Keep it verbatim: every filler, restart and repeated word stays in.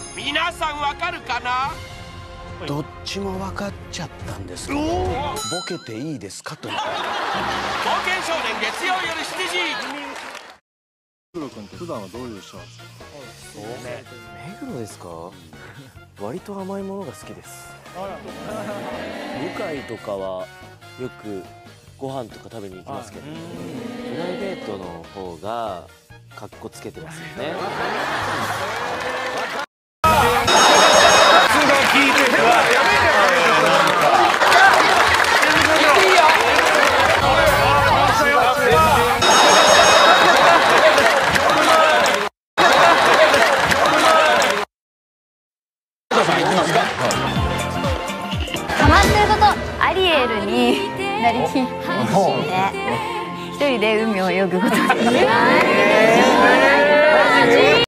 皆さんわかるかな？ どっちも分かっちゃったんですけど、ボケていいですかという。 冒険少年月曜夜しちじ。 目黒君って普段はどういう人なんですか？ 目黒ですか？割と甘いものが好きです。向井とかはよくご飯とか食べに行きますけど、プライベートの方がカッコつけてますよね。 ハマってること、アリエルになりきって一人で海を泳ぐことです。